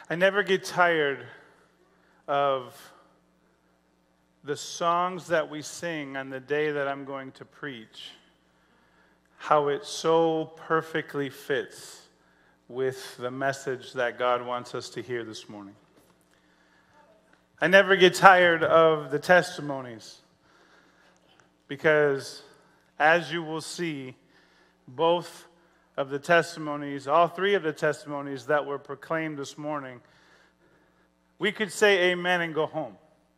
I never get tired of the songs that we sing on the day that I'm going to preach, how it so perfectly fits with the message that God wants us to hear this morning. I never get tired of the testimonies because, as you will see, both of the testimonies, all three of the testimonies that were proclaimed this morning, we could say amen and go home.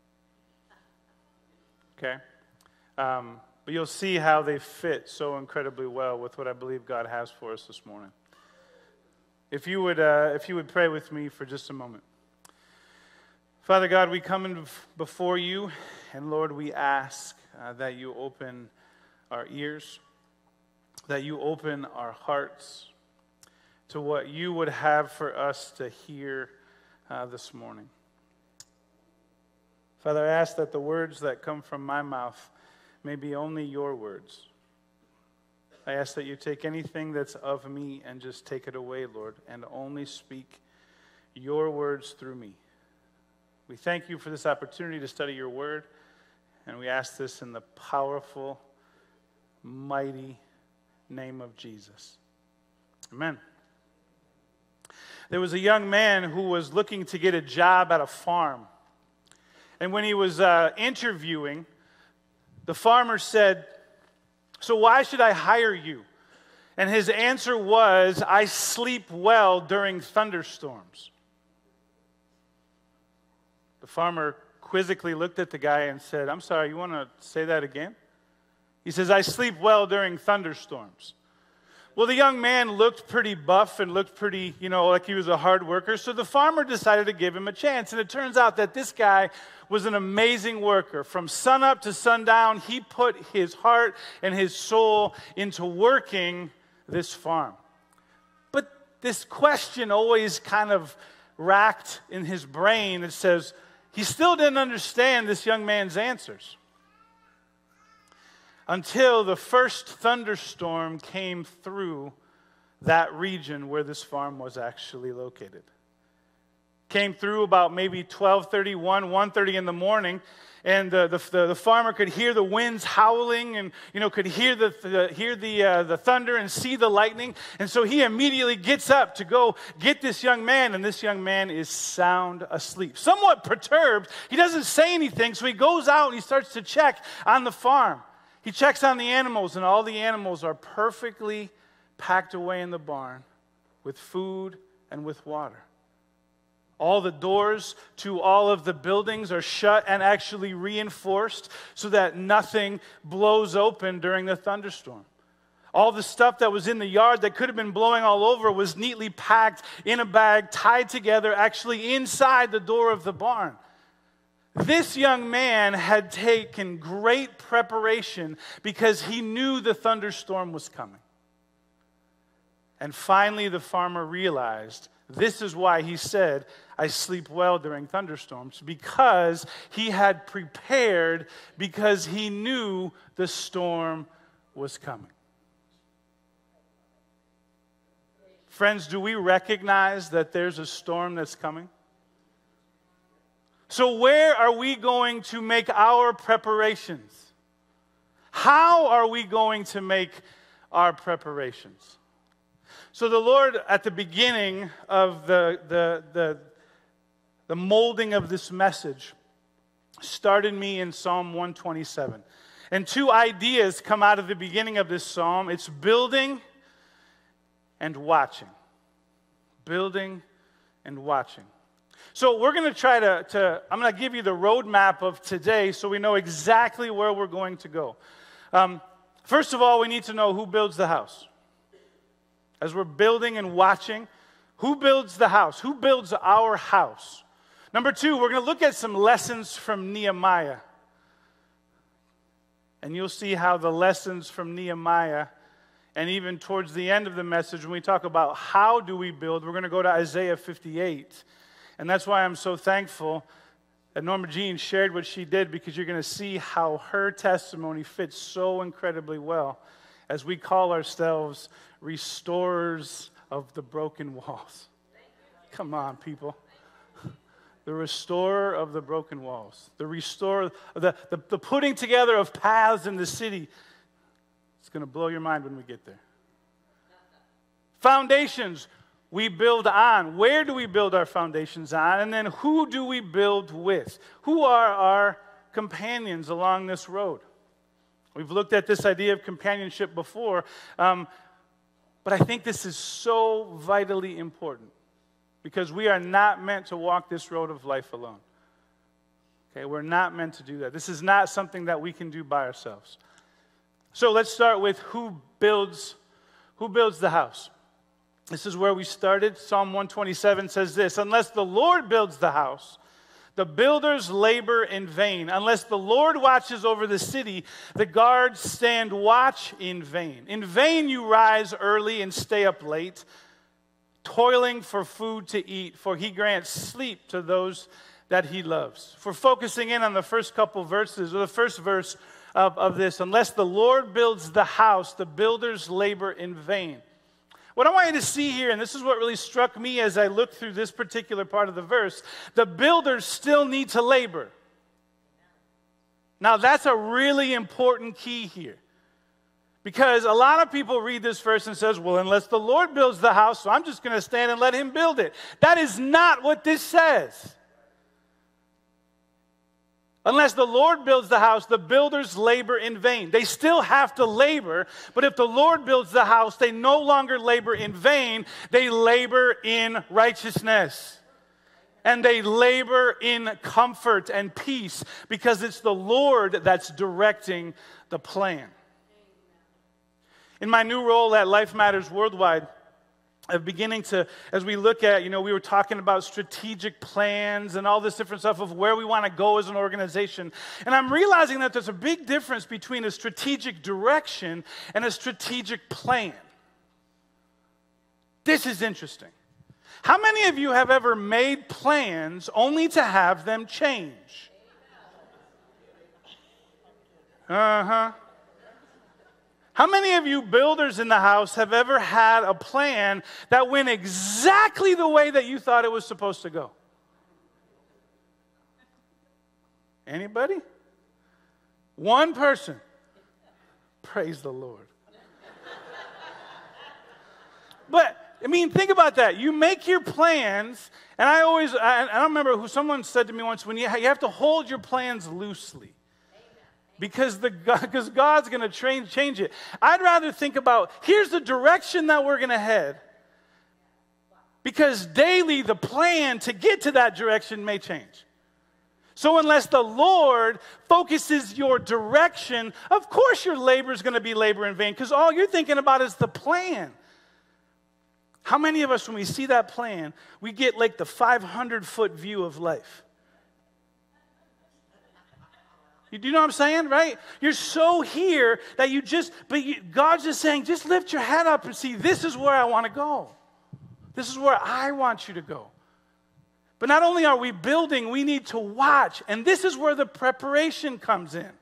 Okay? But you'll see how they fit so incredibly well with what I believe God has for us this morning. If you would pray with me for just a moment. Father God, we come in before you, and Lord, we ask that you open our ears, that you open our hearts to what you would have for us to hear this morning. Father, I ask that the words that come from my mouth may be only your words. I ask that you take anything that's of me and just take it away, Lord, and only speak your words through me. We thank you for this opportunity to study your word, and we ask this in the powerful, mighty name of Jesus. Amen. There was a young man who was looking to get a job at a farm. And when he was interviewing, the farmer said, "So why should I hire you?" And his answer was, "I sleep well during thunderstorms." The farmer quizzically looked at the guy and said, "I'm sorry, you want to say that again?" He says, "I sleep well during thunderstorms." Well, the young man looked pretty buff and looked pretty, like he was a hard worker. So the farmer decided to give him a chance. And it turns out that this guy was an amazing worker. From sunup to sundown, he put his heart and his soul into working this farm. But this question always kind of racked in his brain. It says, he still didn't understand this young man's answers until the first thunderstorm came through that region where this farm was actually located. Came through about maybe 12:30, 1:30 in the morning, and the farmer could hear the winds howling and could hear the thunder and see the lightning. And so he immediately gets up to go get this young man, and this young man is sound asleep. Somewhat perturbed, he doesn't say anything, so he goes out and he starts to check on the farm. He checks on the animals, and all the animals are perfectly packed away in the barn with food and with water. All the doors to all of the buildings are shut and actually reinforced so that nothing blows open during the thunderstorm. All the stuff that was in the yard that could have been blowing all over was neatly packed in a bag, tied together, actually inside the door of the barn. This young man had taken great preparation because he knew the thunderstorm was coming. And finally, the farmer realized this is why he said, "I sleep well during thunderstorms," because he had prepared, because he knew the storm was coming. Friends, do we recognize that there's a storm that's coming? So where are we going to make our preparations? How are we going to make our preparations? So the Lord, at the beginning of the molding of this message, started me in Psalm 127. And two ideas come out of the beginning of this psalm. It's building and watching. Building and watching. So we're going to try I'm going to give you the roadmap of today so we know exactly where we're going to go. First of all, we need to know who builds the house. As we're building and watching, who builds the house? Who builds our house? Number two, we're going to look at some lessons from Nehemiah. And you'll see how the lessons from Nehemiah, and even towards the end of the message, when we talk about how do we build, we're going to go to Isaiah 58. And that's why I'm so thankful that Norma Jean shared what she did, because you're going to see how her testimony fits so incredibly well as we call ourselves restorers of the broken walls. Come on, people. the restorer of the broken walls, the restorer, the putting together of paths in the city. It's going to blow your mind when we get there. Foundations we build on. Where do we build our foundations on? And then who do we build with? Who are our companions along this road? We've looked at this idea of companionship before, but I think this is so vitally important because we are not meant to walk this road of life alone. Okay, we're not meant to do that. This is not something that we can do by ourselves. So let's start with who builds the house. This is where we started. Psalm 127 says this, unless the Lord builds the house, the builders labor in vain. Unless the Lord watches over the city, the guards stand watch in vain. In vain you rise early and stay up late, toiling for food to eat, for he grants sleep to those that he loves. For focusing in on the first couple verses, or the first verse of this, unless the Lord builds the house, the builders labor in vain. What I want you to see here, and this is what really struck me as I looked through this particular part of the verse, the builders still need to labor. Now, that's a really important key here. Because a lot of people read this verse and says, well, unless the Lord builds the house, so I'm just going to stand and let him build it. That is not what this says. Unless the Lord builds the house, the builders labor in vain. They still have to labor, but if the Lord builds the house, they no longer labor in vain. They labor in righteousness. And they labor in comfort and peace because it's the Lord that's directing the plan. In my new role at Life Matters Worldwide, I'm beginning to, as we look at, we were talking about strategic plans and all this different stuff of where we want to go as an organization. And I'm realizing that there's a big difference between a strategic direction and a strategic plan. This is interesting. How many of you have ever made plans only to have them change? Uh-huh. How many of you builders in the house have ever had a plan that went exactly the way that you thought it was supposed to go? Anybody? One person. Praise the Lord. But, think about that. You make your plans, and I don't remember who someone said to me once, when you have to hold your plans loosely. Because God's going to change it. I'd rather think about, here's the direction that we're going to head. Because daily the plan to get to that direction may change. So unless the Lord focuses your direction, of course your labor is going to be labor in vain. Because all you're thinking about is the plan. How many of us, when we see that plan, we get like the 500-foot view of life? Do you know what I'm saying, right? You're so here that God's just saying, just lift your head up and see, this is where I want to go. This is where I want you to go. But not only are we building, we need to watch. And this is where the preparation comes in.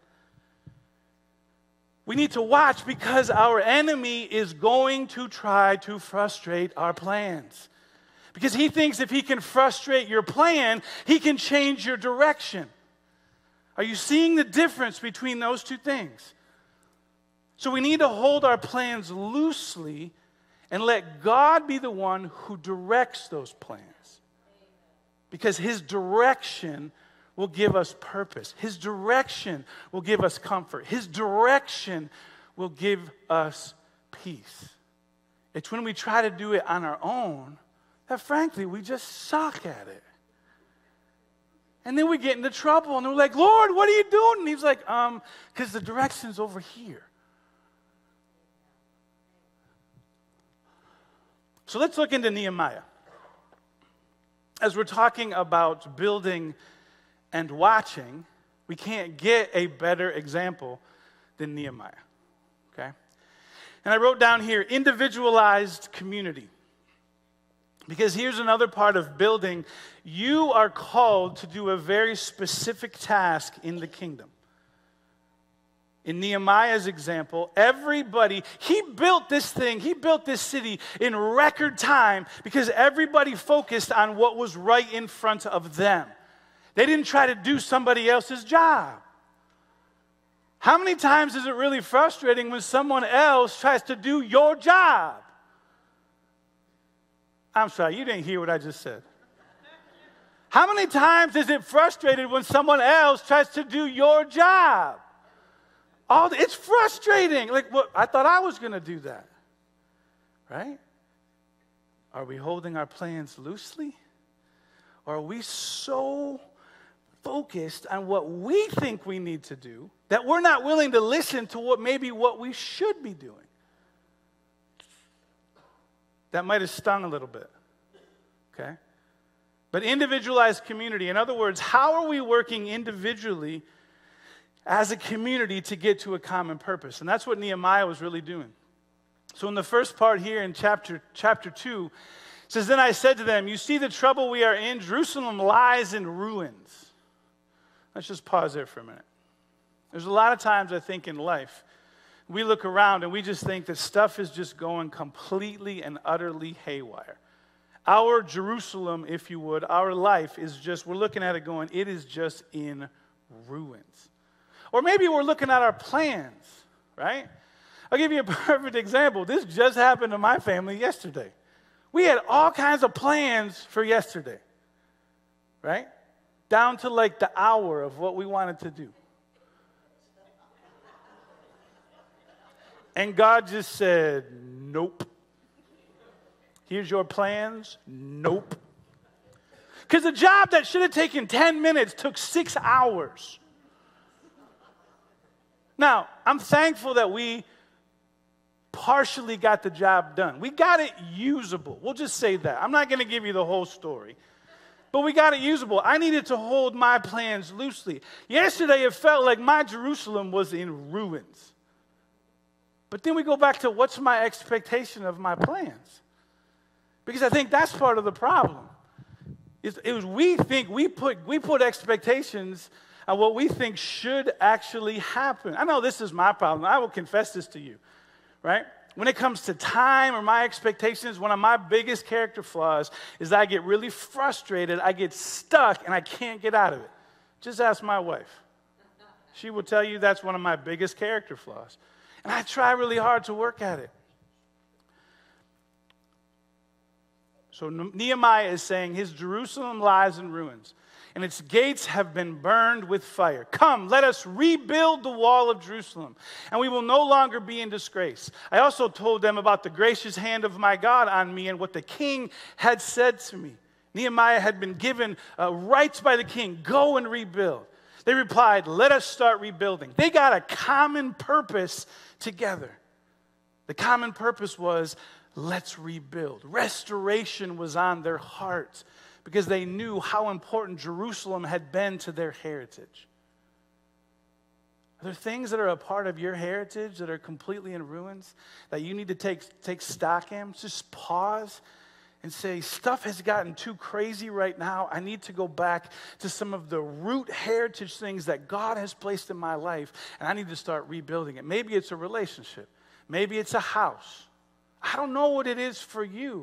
We need to watch because our enemy is going to try to frustrate our plans. Because he thinks if he can frustrate your plan, he can change your direction. Are you seeing the difference between those two things? So we need to hold our plans loosely and let God be the one who directs those plans. Because his direction will give us purpose. His direction will give us comfort. His direction will give us peace. It's when we try to do it on our own that, frankly, we just suck at it. And then we get into trouble, and we're like, Lord, what are you doing? And he's like, because the direction's over here. So let's look into Nehemiah. As we're talking about building and watching, we can't get a better example than Nehemiah. Okay? And I wrote down here, individualized community. Because here's another part of building. You are called to do a very specific task in the kingdom. In Nehemiah's example, everybody, he built this city in record time because everybody focused on what was right in front of them. They didn't try to do somebody else's job. How many times is it really frustrating when someone else tries to do your job? I'm sorry, you didn't hear what I just said. How many times is it frustrating when someone else tries to do your job? It's frustrating. Like, well, I thought I was going to do that. Right? Are we holding our plans loosely? Or are we so focused on what we think we need to do that we're not willing to listen to what we should be doing? That might have stung a little bit. Okay? But individualized community, in other words, how are we working individually as a community to get to a common purpose? And that's what Nehemiah was really doing. So in the first part here in chapter 2, it says, "Then I said to them, you see the trouble we are in? Jerusalem lies in ruins." Let's just pause there for a minute. There's a lot of times, I think, in life, we look around and we just think that stuff is just going completely and utterly haywire. Our Jerusalem, if you would, our life is just, we're looking at it going, it is just in ruins. Or maybe we're looking at our plans, right? I'll give you a perfect example. This just happened to my family yesterday. We had all kinds of plans for yesterday, right? Down to like the hour of what we wanted to do. And God just said, nope. Here's your plans. Nope. Because the job that should have taken 10 minutes took 6 hours. Now, I'm thankful that we partially got the job done. We got it usable. We'll just say that. I'm not going to give you the whole story. But we got it usable. I needed to hold my plans loosely. Yesterday, it felt like my Jerusalem was in ruins. But then we go back to what's my expectation of my plans? Because I think that's part of the problem. We put expectations on what we think should actually happen. I know this is my problem. I will confess this to you, right? When it comes to time or my expectations, one of my biggest character flaws is that I get really frustrated, I get stuck, and I can't get out of it. Just ask my wife. She will tell you that's one of my biggest character flaws. And I try really hard to work at it. So Nehemiah is saying his Jerusalem lies in ruins, and its gates have been burned with fire. Come, let us rebuild the wall of Jerusalem, and we will no longer be in disgrace. I also told them about the gracious hand of my God on me and what the king had said to me. Nehemiah had been given rights by the king. Go and rebuild. They replied, let us start rebuilding. They got a common purpose together. The common purpose was, let's rebuild. Restoration was on their hearts because they knew how important Jerusalem had been to their heritage. Are there things that are a part of your heritage that are completely in ruins that you need to take stock in? Just pause and say, stuff has gotten too crazy right now. I need to go back to some of the root heritage things that God has placed in my life, and I need to start rebuilding it. Maybe it's a relationship. Maybe it's a house. I don't know what it is for you.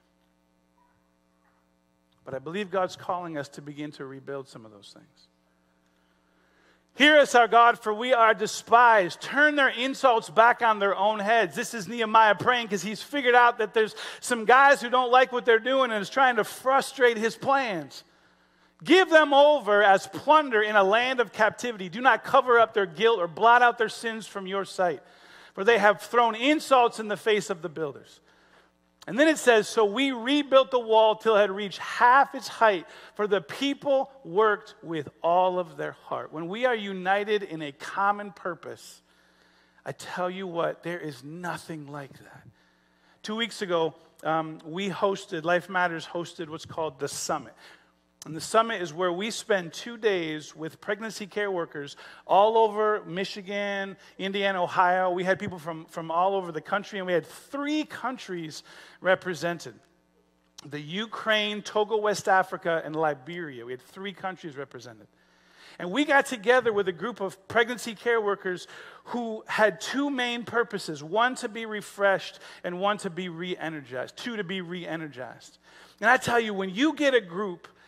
But I believe God's calling us to begin to rebuild some of those things. Hear us, our God, for we are despised. Turn their insults back on their own heads. This is Nehemiah praying because he's figured out that there's some guys who don't like what they're doing and is trying to frustrate his plans. Give them over as plunder in a land of captivity. Do not cover up their guilt or blot out their sins from your sight. For they have thrown insults in the face of the builders. And then it says, so we rebuilt the wall till it had reached half its height, for the people worked with all of their heart. When we are united in a common purpose, I tell you what, there is nothing like that. 2 weeks ago, Life Matters hosted what's called the Summit. And the Summit is where we spend 2 days with pregnancy care workers all over Michigan, Indiana, Ohio. We had people from all over the country, and we had 3 countries represented. The Ukraine, Togo, West Africa, and Liberia. We had 3 countries represented. And we got together with a group of pregnancy care workers who had 2 main purposes. One to be refreshed and one to be re-energized. 2 to be re-energized. And I tell you, when you get a group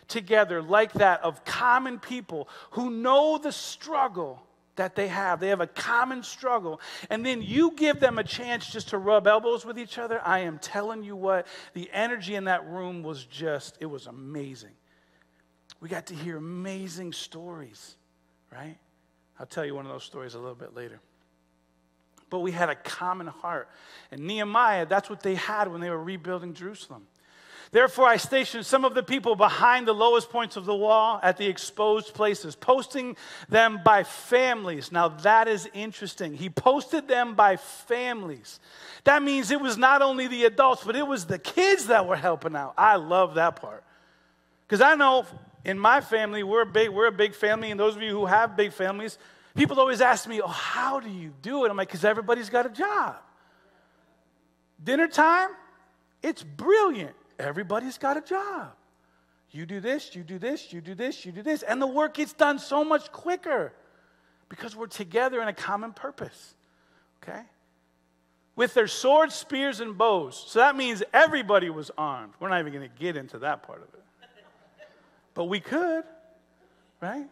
together like that of common people who know the struggle that they have. They have a common struggle. And then you give them a chance just to rub elbows with each other. I am telling you what, the energy in that room was just, it was amazing. We got to hear amazing stories, right? I'll tell you one of those stories a little bit later. But we had a common heart. And Nehemiah, that's what they had when they were rebuilding Jerusalem. Therefore, I stationed some of the people behind the lowest points of the wall at the exposed places, posting them by families. Now, that is interesting. He posted them by families. That means it was not only the adults, but it was the kids that were helping out. I love that part. Because I know in my family, we're a big family, and those of you who have big families, people always ask me, oh, how do you do it? I'm like, because everybody's got a job. Dinner time, it's brilliant. Everybody's got a job. You do this, you do this, you do this, you do this. And the work gets done so much quicker because we're together in a common purpose. Okay? With their swords, spears, and bows. So that means everybody was armed. We're not even going to get into that part of it. But we could, right?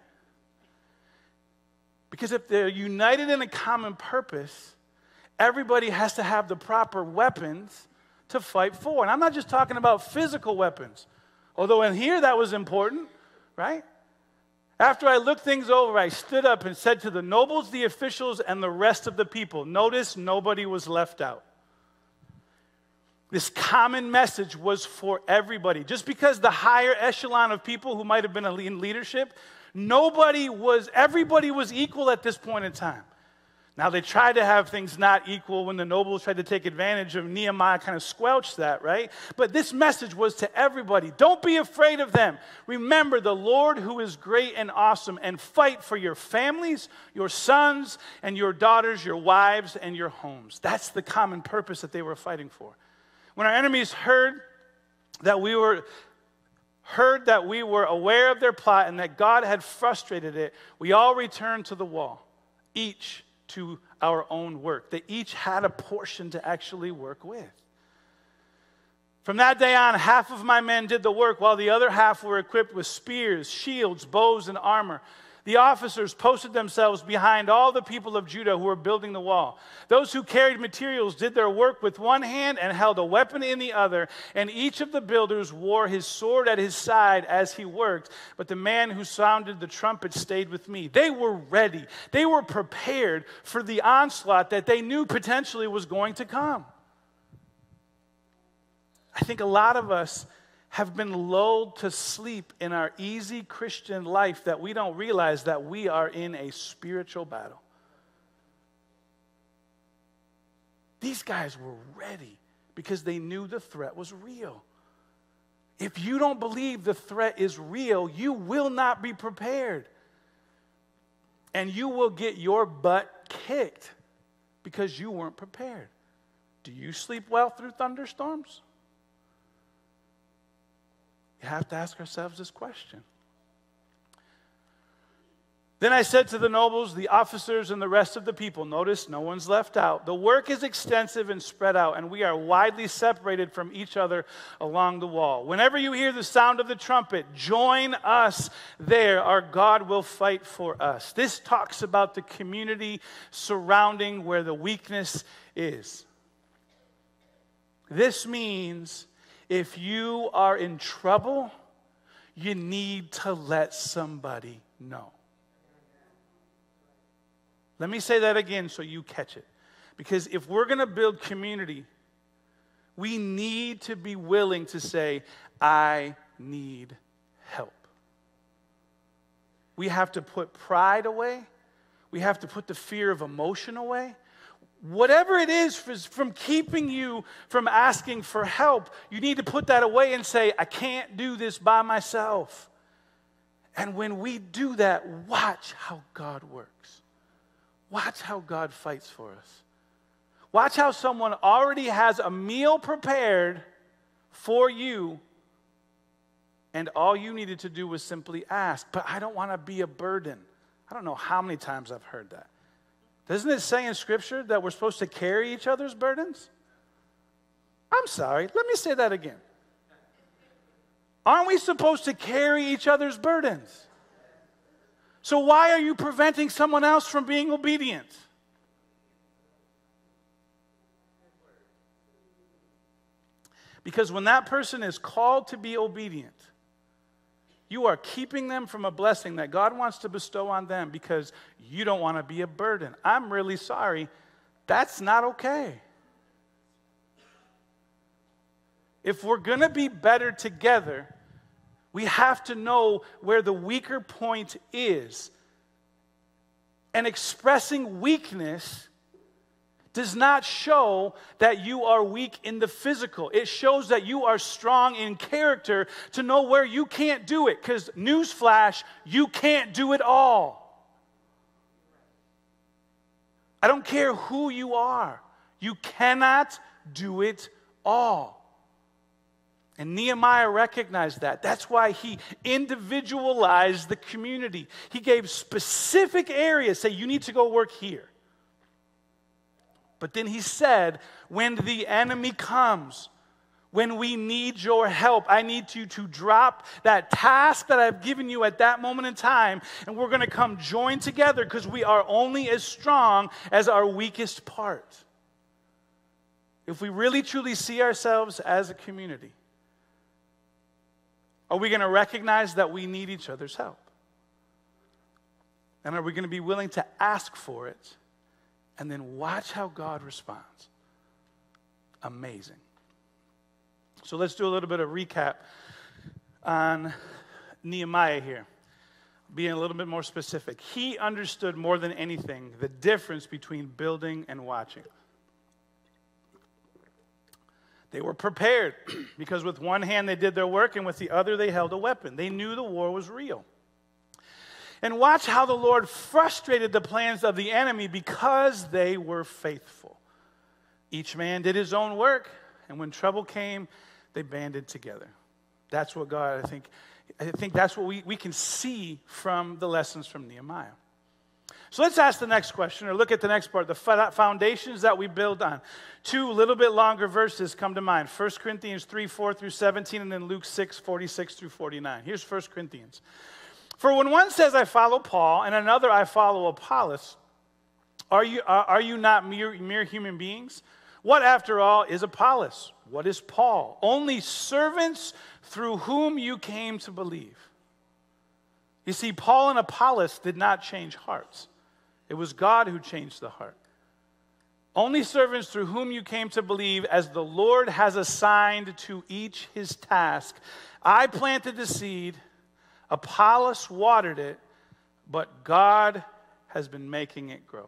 Because if they're united in a common purpose, everybody has to have the proper weapons to fight for. And I'm not just talking about physical weapons, although in here that was important, right? After I looked things over, I stood up and said to the nobles, the officials, and the rest of the people, notice nobody was left out. This common message was for everybody. Just because the higher echelon of people who might have been in leadership, everybody was equal at this point in time. Now, they tried to have things not equal when the nobles tried to take advantage of Nehemiah, kind of squelched that, right? But this message was to everybody. Don't be afraid of them. Remember the Lord who is great and awesome, and fight for your families, your sons and your daughters, your wives and your homes. That's the common purpose that they were fighting for. When our enemies heard that we were aware of their plot and that God had frustrated it, we all returned to the wall, each to our own work. They each had a portion to actually work with. From that day on, half of my men did the work, while the other half were equipped with spears, shields, bows, and armor. The officers posted themselves behind all the people of Judah who were building the wall. Those who carried materials did their work with one hand and held a weapon in the other, and each of the builders wore his sword at his side as he worked. But the man who sounded the trumpet stayed with me. They were ready. They were prepared for the onslaught that they knew potentially was going to come. I think a lot of us have been lulled to sleep in our easy Christian life that we don't realize that we are in a spiritual battle. These guys were ready because they knew the threat was real. If you don't believe the threat is real, you will not be prepared. And you will get your butt kicked because you weren't prepared. Do you sleep well through thunderstorms? You have to ask ourselves this question. Then I said to the nobles, the officers, and the rest of the people, notice no one's left out. The work is extensive and spread out, and we are widely separated from each other along the wall. Whenever you hear the sound of the trumpet, join us there. Our God will fight for us. This talks about the community surrounding where the weakness is. This means if you are in trouble, you need to let somebody know. Let me say that again so you catch it. Because if we're going to build community, we need to be willing to say, I need help. We have to put pride away. We have to put the fear of emotion away. Whatever it is from keeping you from asking for help, you need to put that away and say, I can't do this by myself. And when we do that, watch how God works. Watch how God fights for us. Watch how someone already has a meal prepared for you, and all you needed to do was simply ask. But I don't want to be a burden. I don't know how many times I've heard that. Doesn't it say in Scripture that we're supposed to carry each other's burdens? I'm sorry. Let me say that again. Aren't we supposed to carry each other's burdens? So why are you preventing someone else from being obedient? Because when that person is called to be obedient, you are keeping them from a blessing that God wants to bestow on them because you don't want to be a burden. I'm really sorry. That's not okay. If we're going to be better together, we have to know where the weaker point is. And expressing weakness does not show that you are weak in the physical. It shows that you are strong in character to know where you can't do it. Because, newsflash, you can't do it all. I don't care who you are. You cannot do it all. And Nehemiah recognized that. That's why he individualized the community. He gave specific areas, say, you need to go work here. But then he said, when the enemy comes, when we need your help, I need you to drop that task that I've given you at that moment in time, and we're going to come join together because we are only as strong as our weakest part. If we really truly see ourselves as a community, are we going to recognize that we need each other's help? And are we going to be willing to ask for it? And then watch how God responds. Amazing. So let's do a little bit of recap on Nehemiah here. Being a little bit more specific. He understood more than anything the difference between building and watching. They were prepared because with one hand they did their work and with the other they held a weapon. They knew the war was real. And watch how the Lord frustrated the plans of the enemy because they were faithful. Each man did his own work, and when trouble came, they banded together. That's what God, I think that's what we can see from the lessons from Nehemiah. So let's ask the next question, or look at the next part, the foundations that we build on. Two little bit longer verses come to mind. 1 Corinthians 3, 4 through 17, and then Luke 6, 46 through 49. Here's 1 Corinthians. For when one says, I follow Paul, and another, I follow Apollos, are you not mere human beings? What, after all, is Apollos? What is Paul? Only servants through whom you came to believe. You see, Paul and Apollos did not change hearts. It was God who changed the heart. Only servants through whom you came to believe, as the Lord has assigned to each his task. I planted the seed, Apollos watered it, but God has been making it grow.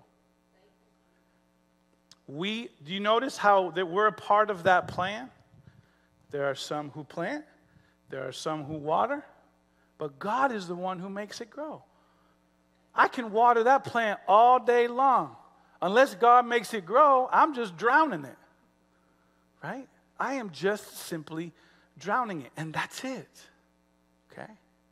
Do you notice how that we're a part of that plan? There are some who plant, there are some who water, but God is the one who makes it grow. I can water that plant all day long. Unless God makes it grow, I'm just drowning it. Right? I am just simply drowning it, and that's it. Okay?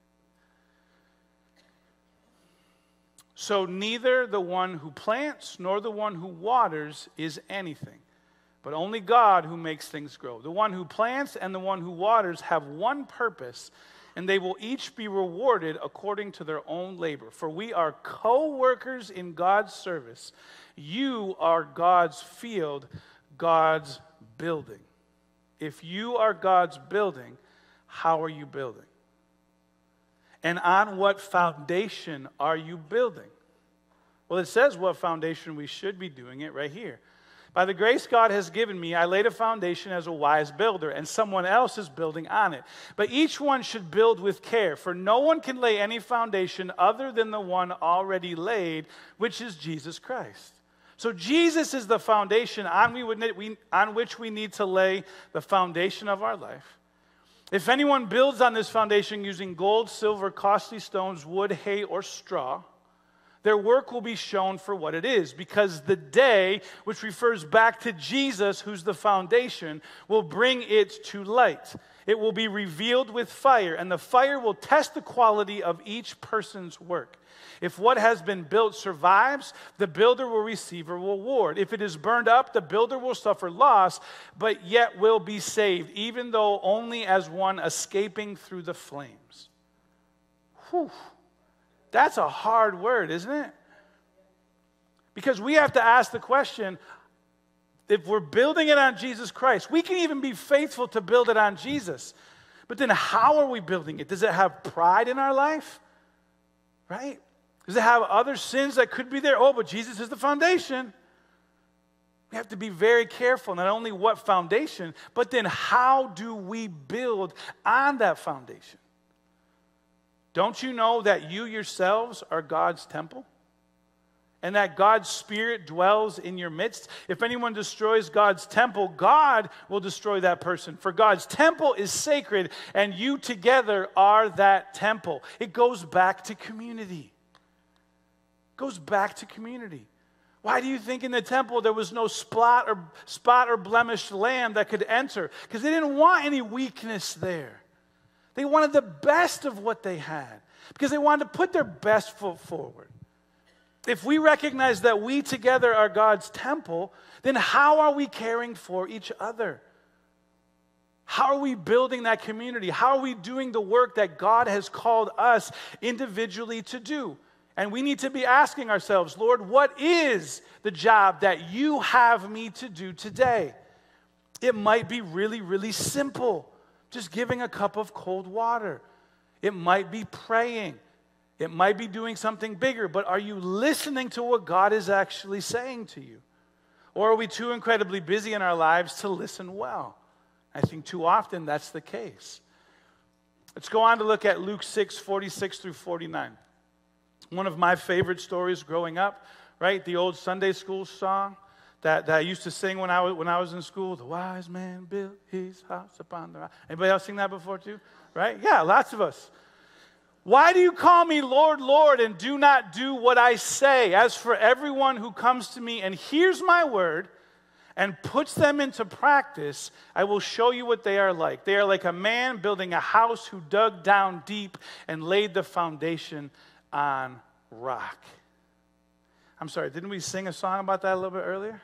So neither the one who plants nor the one who waters is anything, but only God who makes things grow. The one who plants and the one who waters have one purpose, and they will each be rewarded according to their own labor. For we are co-workers in God's service. You are God's field, God's building. If you are God's building, how are you building? And on what foundation are you building? Well, it says what foundation we should be doing it right here. By the grace God has given me, I laid a foundation as a wise builder, and someone else is building on it. But each one should build with care, for no one can lay any foundation other than the one already laid, which is Jesus Christ. So Jesus is the foundation on which we need to lay the foundation of our life. If anyone builds on this foundation using gold, silver, costly stones, wood, hay, or straw, their work will be shown for what it is, because the day, which refers back to Jesus, who's the foundation, will bring it to light. It will be revealed with fire, and the fire will test the quality of each person's work. If what has been built survives, the builder will receive a reward. If it is burned up, the builder will suffer loss, but yet will be saved, even though only as one escaping through the flames. Whew. That's a hard word, isn't it? Because we have to ask the question, if we're building it on Jesus Christ, we can even be faithful to build it on Jesus. But then how are we building it? Does it have pride in our life? Right? Does it have other sins that could be there? Oh, but Jesus is the foundation. We have to be very careful, not only what foundation, but then how do we build on that foundation? Don't you know that you yourselves are God's temple? And that God's Spirit dwells in your midst? If anyone destroys God's temple, God will destroy that person. For God's temple is sacred, and you together are that temple. It goes back to community. It goes back to community. Why do you think in the temple there was no spot or blemished lamb that could enter? Because they didn't want any weakness there. They wanted the best of what they had, because they wanted to put their best foot forward. If we recognize that we together are God's temple, then how are we caring for each other? How are we building that community? How are we doing the work that God has called us individually to do? And we need to be asking ourselves, Lord, what is the job that you have me to do today? It might be really, really simple, just giving a cup of cold water. It might be praying. It might be doing something bigger, but are you listening to what God is actually saying to you? Or are we too incredibly busy in our lives to listen well? I think too often that's the case. Let's go on to look at Luke 6:46 through 49. One of my favorite stories growing up, right? The old Sunday school song that I used to sing when I was in school. The wise man built his house upon the rock. Anybody else sing that before too? Right? Yeah, lots of us. Why do you call me Lord, Lord, and do not do what I say? As for everyone who comes to me and hears my word and puts them into practice, I will show you what they are like. They are like a man building a house who dug down deep and laid the foundation on rock. I'm sorry, didn't we sing a song about that a little bit earlier?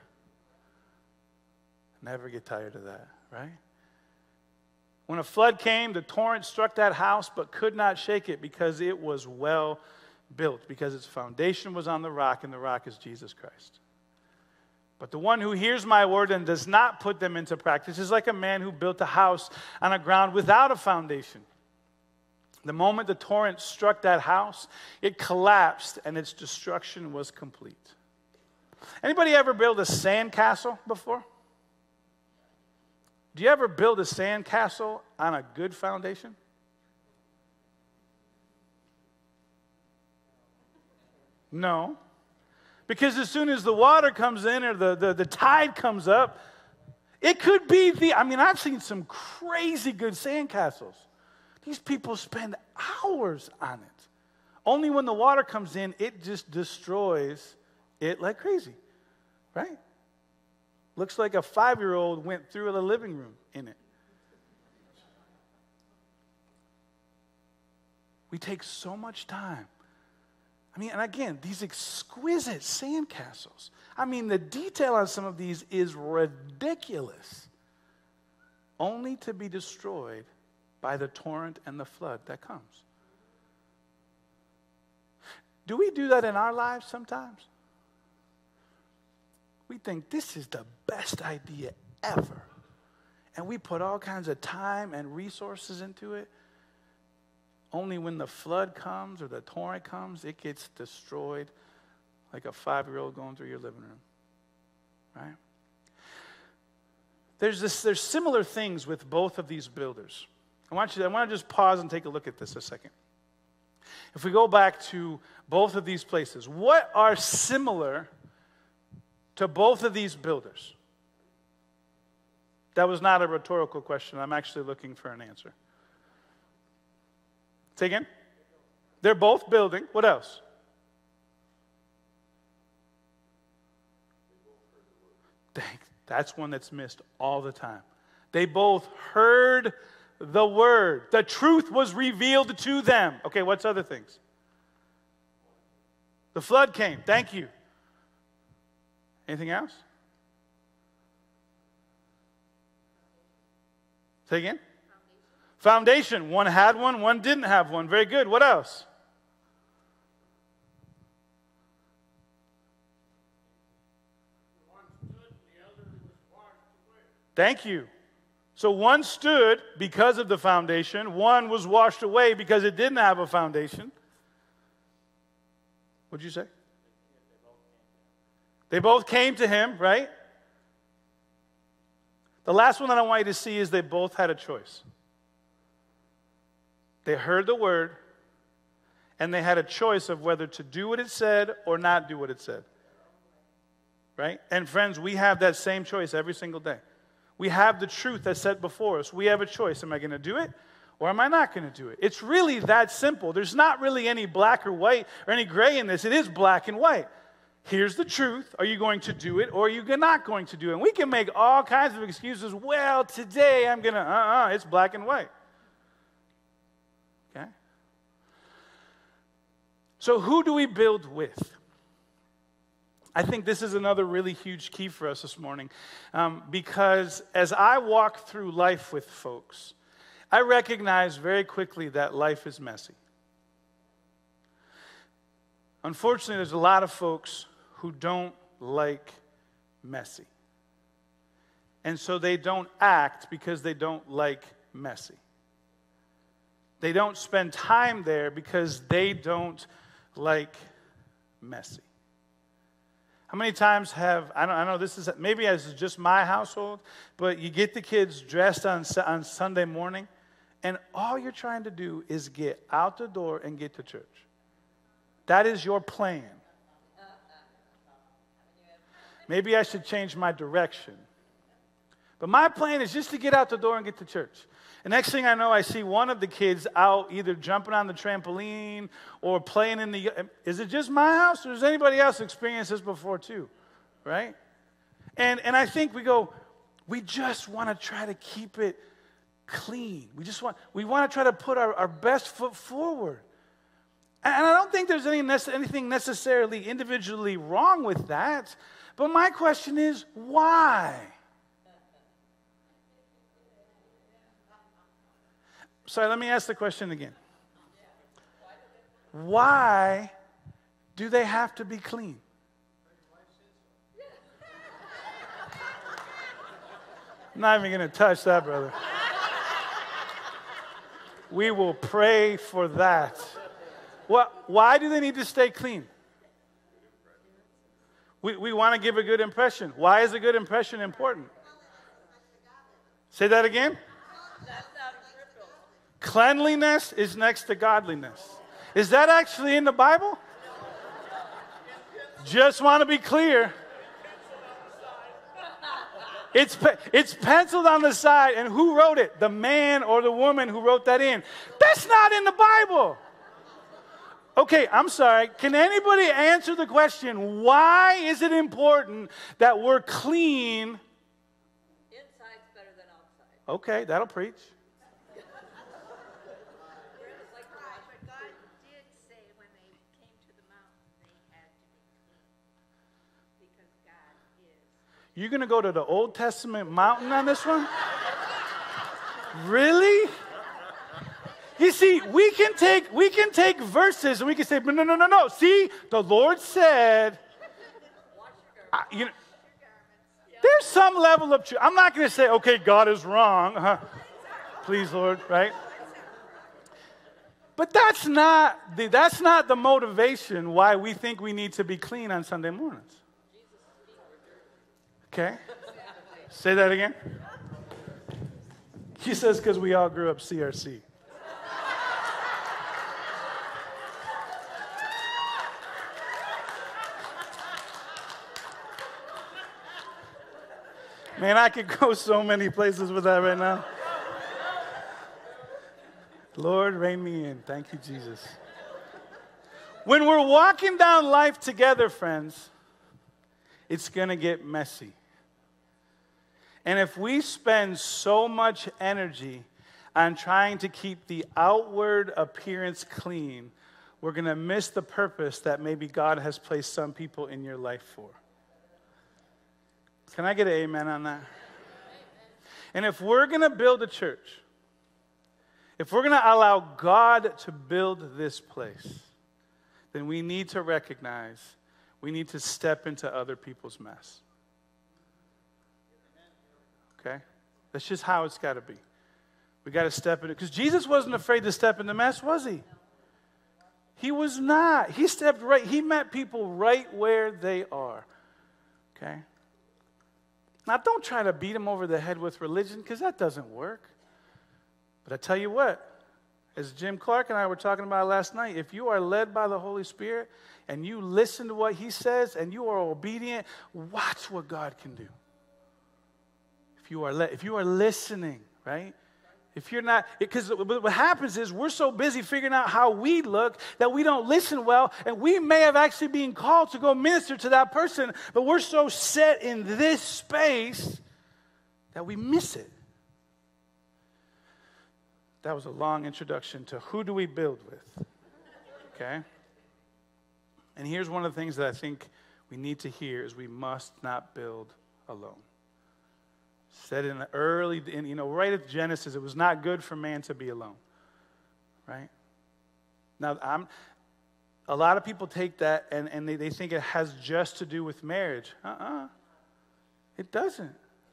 Never get tired of that, right? When a flood came, the torrent struck that house but could not shake it because it was well built, because its foundation was on the rock, and the rock is Jesus Christ. But the one who hears my word and does not put them into practice is like a man who built a house on a ground without a foundation. The moment the torrent struck that house, it collapsed and its destruction was complete. Anybody ever build a sandcastle before? Do you ever build a sandcastle on a good foundation? No. Because as soon as the water comes in or the tide comes up, it could be I've seen some crazy good sandcastles. These people spend hours on it. Only when the water comes in, it just destroys it like crazy, right? Looks like a 5-year-old went through the living room in it. We take so much time. And again, these exquisite sandcastles. The detail on some of these is ridiculous. Only to be destroyed by the torrent and the flood that comes. Do we do that in our lives sometimes? We think this is the best idea ever. And we put all kinds of time and resources into it. Only when the flood comes or the torrent comes, it gets destroyed like a 5-year-old going through your living room. Right? There's similar things with both of these builders. I want to just pause and take a look at this a second. If we go back to both of these places, what are similar to both of these builders? That was not a rhetorical question. I'm actually looking for an answer. Say again? They're both building. What else? That's one that's missed all the time. They both heard the word. The truth was revealed to them. Okay, what's other things? The flood came. Thank you. Anything else? Say again? Foundation. One had one, one didn't have one. Very good. What else? One stood, the other was washed away. Thank you. So one stood because of the foundation. One was washed away because it didn't have a foundation. What'd you say? They both came to him, right? The last one that I want you to see is they both had a choice. They heard the word, and they had a choice of whether to do what it said or not do what it said. Right? And friends, we have that same choice every single day. We have the truth that's set before us. We have a choice. Am I going to do it or am I not going to do it? It's really that simple. There's not really any black or white or any gray in this. It is black and white. Here's the truth. Are you going to do it or are you not going to do it? And we can make all kinds of excuses. Well, today I'm going to, it's black and white. Okay? So who do we build with? I think this is another really huge key for us this morning because as I walk through life with folks, I recognize very quickly that life is messy. Unfortunately, there's a lot of folks who don't like messy. And so they don't act because they don't like messy. They don't spend time there because they don't like messy. How many times I know this is, maybe it's just my household, but you get the kids dressed on Sunday morning, and all you're trying to do is get out the door and get to church. That is your plan. Maybe I should change my direction. But my plan is just to get out the door and get to church. And next thing I know, I see one of the kids out either jumping on the trampoline or playing in the... Is it just my house or does anybody else experience this before too? Right? And I think we just want to try to keep it clean. We want to try to put our best foot forward. And I don't think there's anything necessarily individually wrong with that. But my question is, why? Sorry, let me ask the question again. Why do they have to be clean? I'm not even going to touch that, brother. We will pray for that. Why do they need to stay clean? We want to give a good impression. Why is a good impression important? Say that again. Cleanliness is next to godliness. Is that actually in the Bible? Just want to be clear. It's penciled on the side. And who wrote it? The man or the woman who wrote that in. That's not in the Bible. Okay, I'm sorry. Can anybody answer the question, why is it important that we're clean? Inside's better than outside. Okay, that'll preach. But God did say when they came to the mountain, they had to be clean. Because God is. You're going to go to the Old Testament mountain on this one? Really? You see, we can take verses and we can say, no. See, the Lord said, there's some level of truth. I'm not going to say, okay, God is wrong. Please, Lord, right? But that's not the motivation why we think we need to be clean on Sunday mornings. Okay? Say that again. He says because we all grew up CRC. Man, I could go so many places with that right now. Lord, rein me in. Thank you, Jesus. When we're walking down life together, friends, it's going to get messy. And if we spend so much energy on trying to keep the outward appearance clean, we're going to miss the purpose that maybe God has placed some people in your life for. Can I get an amen on that? And if we're going to build a church, if we're going to allow God to build this place, then we need to recognize we need to step into other people's mess. Okay? That's just how it's got to be. We got to step in it. Because Jesus wasn't afraid to step in the mess, was he? He was not. He stepped right. He met people right where they are. Okay? Now, don't try to beat them over the head with religion, because that doesn't work. But I tell you what, as Jim Clark and I were talking about last night, if you are led by the Holy Spirit and you listen to what he says and you are obedient, watch what God can do. If you are listening, right? If you're not, because what happens is we're so busy figuring out how we look that we don't listen well, and we may have actually been called to go minister to that person, but we're so set in this space that we miss it. That was a long introduction to who do we build with, okay? And here's one of the things that I think we need to hear is we must not build alone. Said in the early, right at Genesis, it was not good for man to be alone, right? Now, a lot of people take that and they think it has just to do with marriage. It doesn't.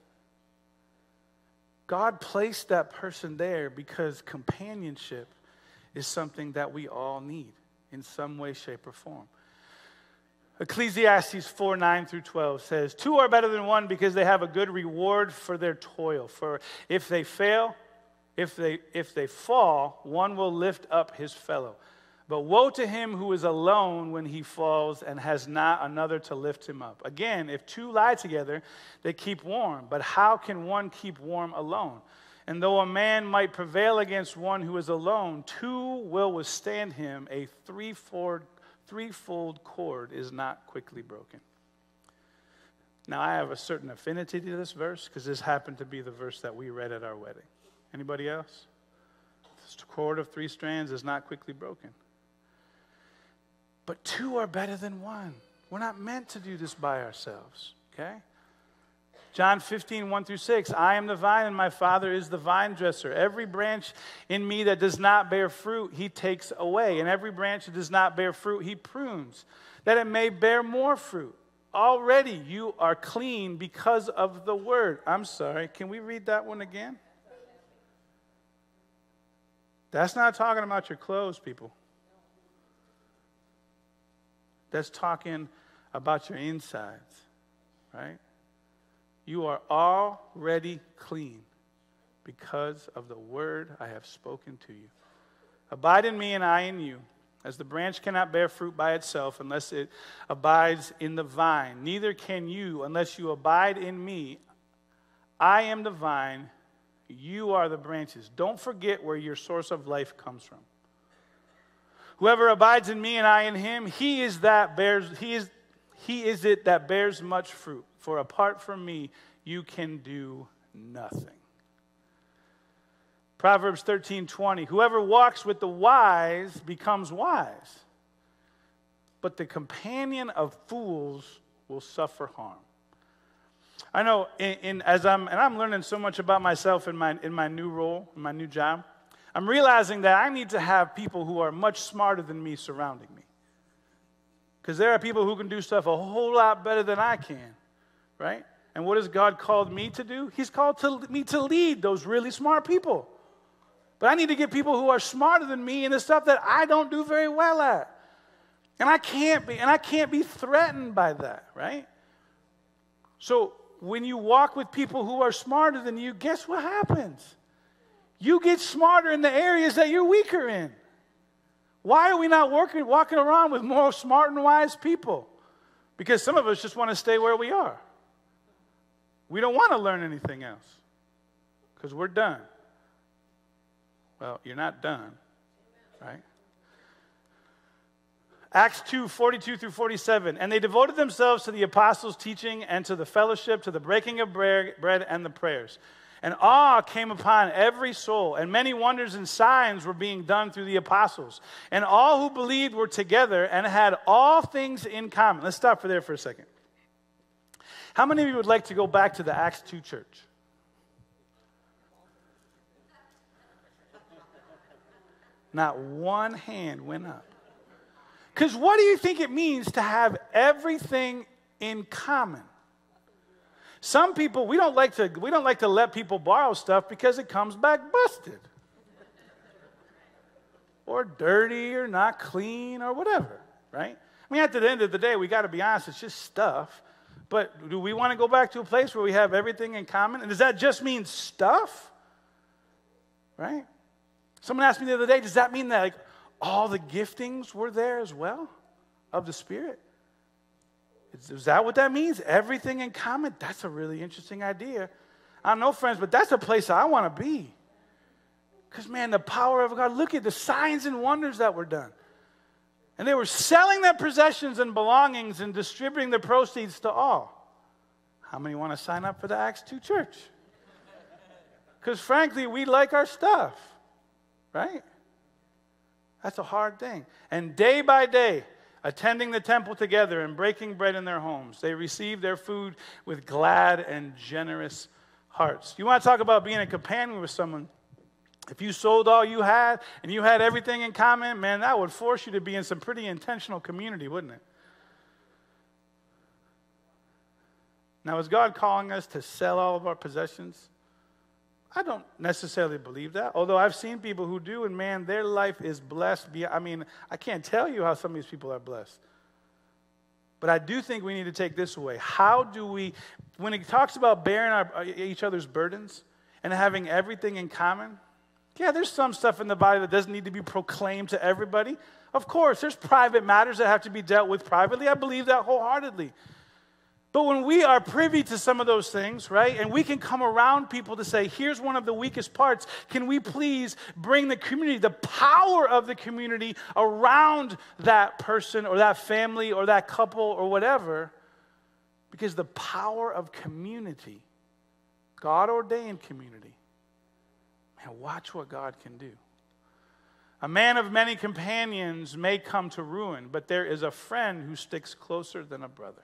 God placed that person there because companionship is something that we all need in some way, shape, or form. Ecclesiastes 4:9-12 says, 2 are better than one because they have a good reward for their toil. For if they fail, if they fall, one will lift up his fellow. But woe to him who is alone when he falls and has not another to lift him up. Again, if two lie together, they keep warm. But how can one keep warm alone? And though a man might prevail against one who is alone, two will withstand him. A threefold cord is not quickly broken. Now, I have a certain affinity to this verse because this happened to be the verse that we read at our wedding. Anybody else? This cord of 3 strands is not quickly broken. But 2 are better than 1. We're not meant to do this by ourselves, okay? John 15:1-6, I am the vine and my Father is the vine dresser. Every branch in me that does not bear fruit, he takes away. And every branch that does not bear fruit, he prunes, that it may bear more fruit. Already you are clean because of the word. I'm sorry, can we read that one again? That's not talking about your clothes, people. That's talking about your insides, right? You are already clean because of the word I have spoken to you. Abide in me and I in you. As the branch cannot bear fruit by itself unless it abides in the vine, neither can you unless you abide in me. I am the vine, you are the branches. Don't forget where your source of life comes from. Whoever abides in me and I in him, he is it that bears much fruit. For apart from me, you can do nothing. Proverbs 13:20, whoever walks with the wise becomes wise, but the companion of fools will suffer harm. I know, I'm learning so much about myself in my new role, in my new job. I'm realizing that I need to have people who are much smarter than me surrounding me. Because there are people who can do stuff a whole lot better than I can, right? And what has God called me to do? He's called me to lead those really smart people. But I need to get people who are smarter than me in the stuff that I don't do very well at. And I can't be threatened by that, right? So when you walk with people who are smarter than you, guess what happens? You get smarter in the areas that you're weaker in. Why are we not walking around with more smart and wise people? Because some of us just want to stay where we are. We don't want to learn anything else because we're done. Well, you're not done, right? Acts 2:42-47, and they devoted themselves to the apostles' teaching and to the fellowship, to the breaking of bread and the prayers. And awe came upon every soul, and many wonders and signs were being done through the apostles. And all who believed were together and had all things in common. Let's stop for there for a second. How many of you would like to go back to the Acts 2 church? Not one hand went up. Because what do you think it means to have everything in common? Some people, we don't like to let people borrow stuff because it comes back busted. Or dirty or not clean or whatever, right? I mean, at the end of the day, we got to be honest, it's just stuff. But do we want to go back to a place where we have everything in common? And does that just mean stuff? Right? Someone asked me the other day, does that mean that like all the giftings were there as well of the Spirit? Is that what that means? Everything in common? That's a really interesting idea. I don't know, friends, but that's a place I want to be. Because, man, the power of God, look at the signs and wonders that were done. And they were selling their possessions and belongings and distributing the proceeds to all. How many want to sign up for the Acts 2 church? Because, frankly, we like our stuff, right? That's a hard thing. And day by day, attending the temple together and breaking bread in their homes, they received their food with glad and generous hearts. You want to talk about being a companion with someone? If you sold all you had and you had everything in common, man, that would force you to be in some pretty intentional community, wouldn't it? Now, is God calling us to sell all of our possessions? I don't necessarily believe that, although I've seen people who do, and man, their life is blessed. I mean, I can't tell you how some of these people are blessed. But I do think we need to take this away. How do we, when it talks about bearing each other's burdens and having everything in common, yeah, there's some stuff in the Bible that doesn't need to be proclaimed to everybody. Of course, there's private matters that have to be dealt with privately. I believe that wholeheartedly. But when we are privy to some of those things, right, and we can come around people to say, here's one of the weakest parts, can we please bring the community, the power of the community around that person or that family or that couple or whatever? Because the power of community, God-ordained community, man, watch what God can do. A man of many companions may come to ruin, but there is a friend who sticks closer than a brother.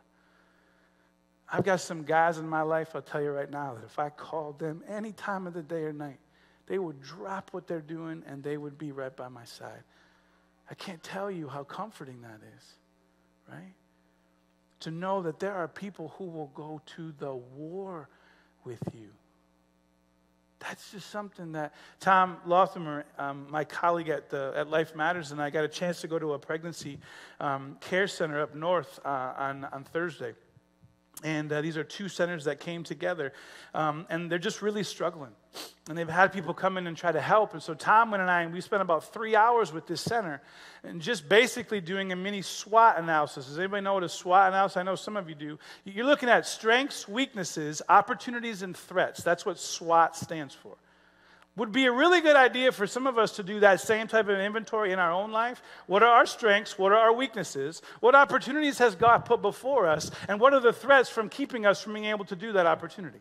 I've got some guys in my life, I'll tell you right now, that if I called them any time of the day or night, they would drop what they're doing and they would be right by my side. I can't tell you how comforting that is, right? To know that there are people who will go to the war with you. That's just something that Tom Lothamer, my colleague at Life Matters, and I got a chance to go to a pregnancy care center up north on Thursday. And these are two centers that came together, and they're just really struggling. And they've had people come in and try to help. And so Tom and I, we spent about 3 hours with this center and just basically doing a mini SWOT analysis. Does anybody know what a SWOT analysis? I know some of you do. You're looking at strengths, weaknesses, opportunities, and threats. That's what SWOT stands for. Would be a really good idea for some of us to do that same type of inventory in our own life. What are our strengths? What are our weaknesses? What opportunities has God put before us? And what are the threats from keeping us from being able to do that opportunity?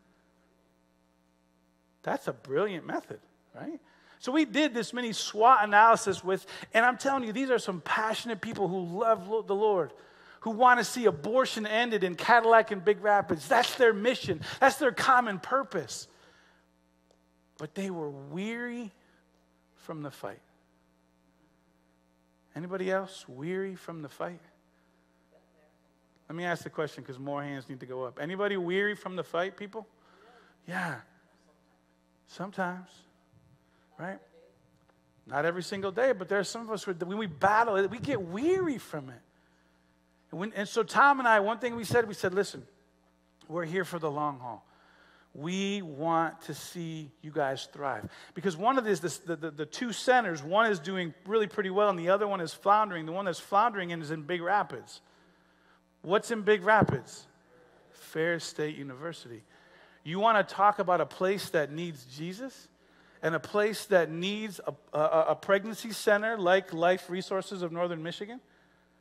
That's a brilliant method, right? So we did this mini SWOT analysis with, and I'm telling you, these are some passionate people who love the Lord, who want to see abortion ended in Cadillac and Big Rapids. That's their mission. That's their common purpose. But they were weary from the fight. Anybody else weary from the fight? Let me ask the question because more hands need to go up. Anybody weary from the fight, people? Yeah. Sometimes, right? Not every single day, but there are some of us, when we battle it, we get weary from it. And so Tom and I, one thing we said, listen, we're here for the long haul. We want to see you guys thrive. Because one of the two centers, one is doing really pretty well and the other one is floundering. The one that's floundering is in Big Rapids. What's in Big Rapids? Ferris State University. You want to talk about a place that needs Jesus and a place that needs a pregnancy center like Life Resources of Northern Michigan?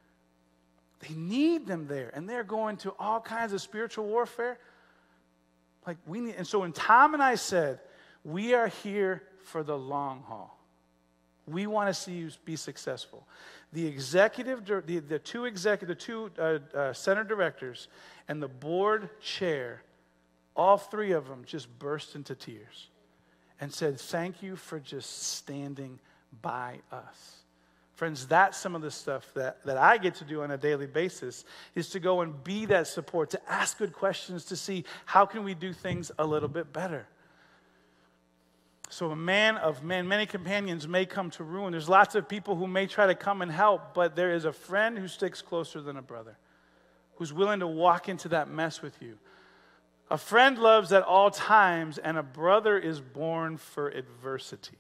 They need them there, and they're going to all kinds of spiritual warfare. Like we need, and so when Tom and I said, we are here for the long haul. We want to see you be successful. The two center directors and the board chair, all three of them just burst into tears and said, thank you for just standing by us. Friends, that's some of the stuff that I get to do on a daily basis, is to go and be that support, to ask good questions, to see how can we do things a little bit better. So a man of many companions may come to ruin. There's lots of people who may try to come and help, but there is a friend who sticks closer than a brother, who's willing to walk into that mess with you. A friend loves at all times, and a brother is born for adversity.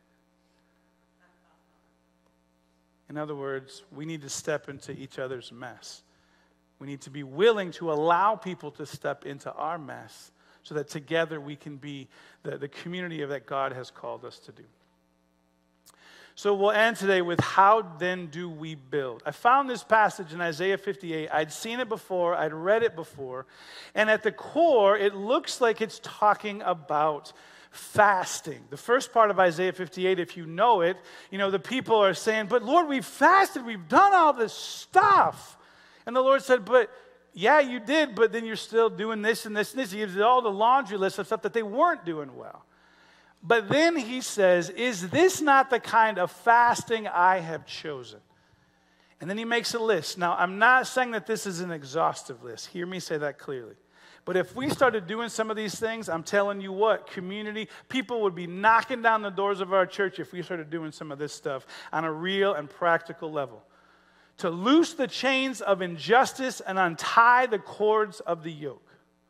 In other words, we need to step into each other's mess. We need to be willing to allow people to step into our mess so that together we can be the community that God has called us to do. So we'll end today with, how then do we build? I found this passage in Isaiah 58. I'd seen it before. I'd read it before. And at the core, it looks like it's talking about fasting. The first part of Isaiah 58, if you know it, the people are saying, but Lord, we've fasted, we've done all this stuff. And the Lord said, but yeah, you did, but then you're still doing this and this and this. He gives all the laundry list of stuff that they weren't doing well. But then he says, is this not the kind of fasting I have chosen? And then he makes a list. Now, I'm not saying that this is an exhaustive list. Hear me say that clearly. But if we started doing some of these things, I'm telling you what, community, people would be knocking down the doors of our church if we started doing some of this stuff on a real and practical level. To loose the chains of injustice and untie the cords of the yoke.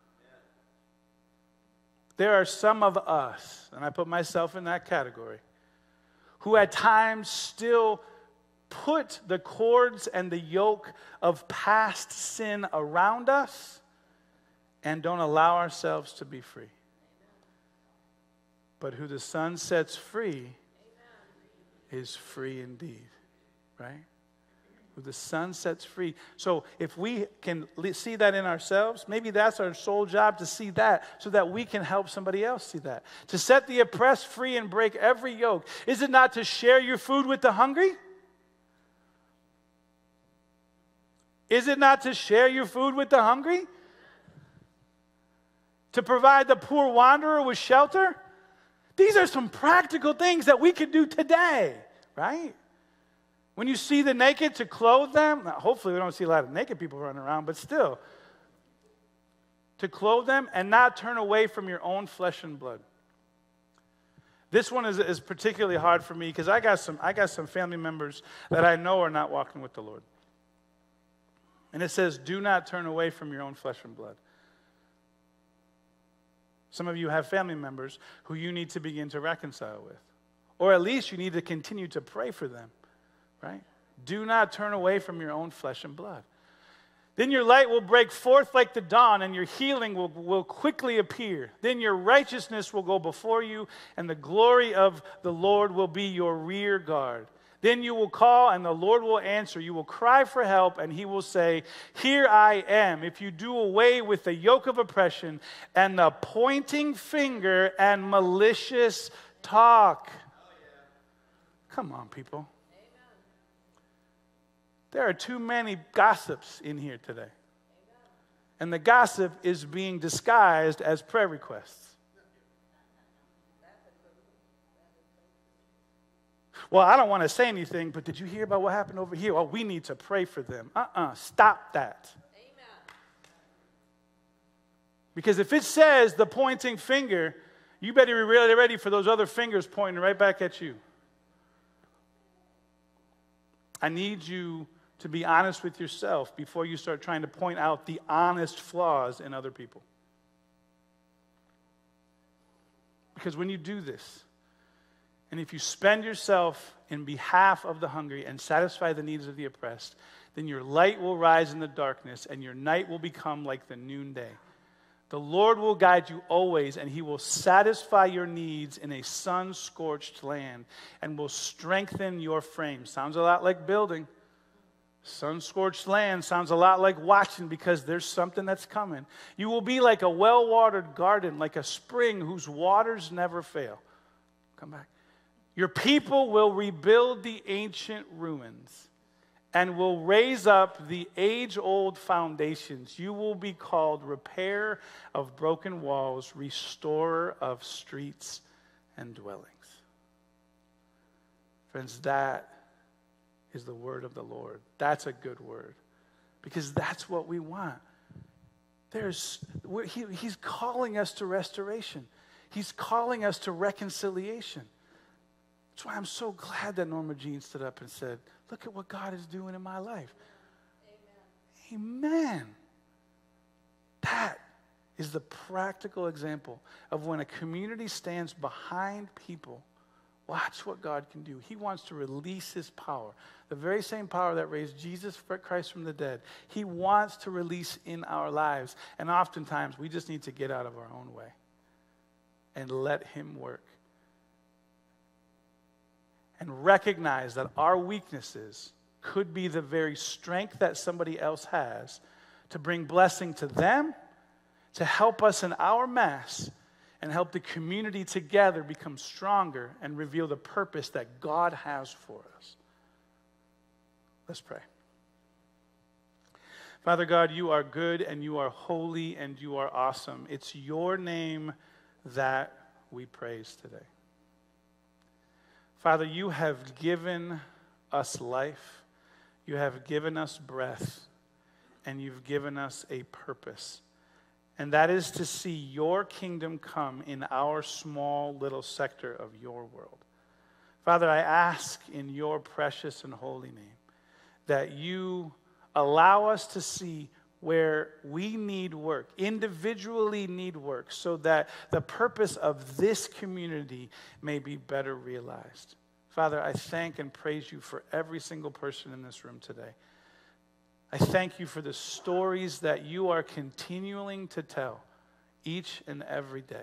There are some of us, and I put myself in that category, who at times still put the cords and the yoke of past sin around us and don't allow ourselves to be free. But who the Son sets free is free indeed, right? Who the Son sets free. So if we can see that in ourselves, maybe that's our sole job, to see that so that we can help somebody else see that. To set the oppressed free and break every yoke. Is it not to share your food with the hungry? Is it not to share your food with the hungry? To provide the poor wanderer with shelter? These are some practical things that we could do today, right? When you see the naked, to clothe them. Now, hopefully we don't see a lot of naked people running around, but still. To clothe them and not turn away from your own flesh and blood. This one is particularly hard for me because I got some family members that I know are not walking with the Lord. And it says, do not turn away from your own flesh and blood. Some of you have family members who you need to begin to reconcile with. Or at least you need to continue to pray for them, right? Do not turn away from your own flesh and blood. Then your light will break forth like the dawn, and your healing will quickly appear. Then your righteousness will go before you, and the glory of the Lord will be your rear guard. Then you will call, and the Lord will answer. You will cry for help, and he will say, here I am. If you do away with the yoke of oppression and the pointing finger and malicious talk. Come on, people. There are too many gossips in here today. And the gossip is being disguised as prayer requests. Well, I don't want to say anything, but did you hear about what happened over here? Oh, we need to pray for them. Stop that. Amen. Because if it says the pointing finger, you better be really ready for those other fingers pointing right back at you. I need you to be honest with yourself before you start trying to point out the honest flaws in other people. Because when you do this, and if you spend yourself in behalf of the hungry and satisfy the needs of the oppressed, then your light will rise in the darkness and your night will become like the noonday. The Lord will guide you always, and he will satisfy your needs in a sun-scorched land and will strengthen your frame. Sounds a lot like building. Sun-scorched land sounds a lot like watching because there's something that's coming. You will be like a well-watered garden, like a spring whose waters never fail. Come back. Your people will rebuild the ancient ruins and will raise up the age-old foundations. You will be called repairer of broken walls, restorer of streets and dwellings. Friends, that is the word of the Lord. That's a good word because that's what we want. He's calling us to restoration. He's calling us to reconciliation. That's why I'm so glad that Norma Jean stood up and said, look at what God is doing in my life. Amen. Amen. That is the practical example of when a community stands behind people. Watch what God can do. He wants to release his power. The very same power that raised Jesus Christ from the dead. He wants to release in our lives. And oftentimes, we just need to get out of our own way and let him work. And recognize that our weaknesses could be the very strength that somebody else has to bring blessing to them, to help us in our mess, and help the community together become stronger and reveal the purpose that God has for us. Let's pray. Father God, you are good and you are holy and you are awesome. It's your name that we praise today. Father, you have given us life, you have given us breath, and you've given us a purpose. And that is to see your kingdom come in our small little sector of your world. Father, I ask in your precious and holy name that you allow us to see where we need work, individually need work, so that the purpose of this community may be better realized. Father, I thank and praise you for every single person in this room today. I thank you for the stories that you are continuing to tell each and every day,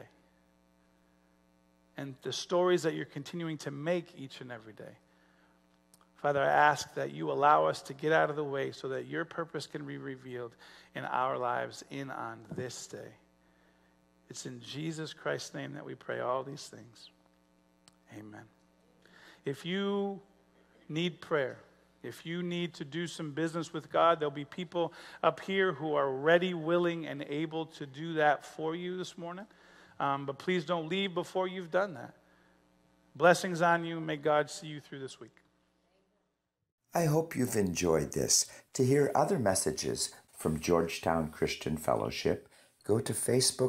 and the stories that you're continuing to make each and every day. Father, I ask that you allow us to get out of the way so that your purpose can be revealed in our lives on this day. It's in Jesus Christ's name that we pray all these things. Amen. If you need prayer, if you need to do some business with God, there'll be people up here who are ready, willing, and able to do that for you this morning. But please don't leave before you've done that. Blessings on you. May God see you through this week. I hope you've enjoyed this. To hear other messages from Georgetown Christian Fellowship, go to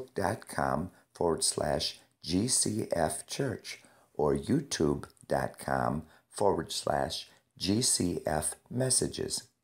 facebook.com/GCF Church or youtube.com/GCF Messages.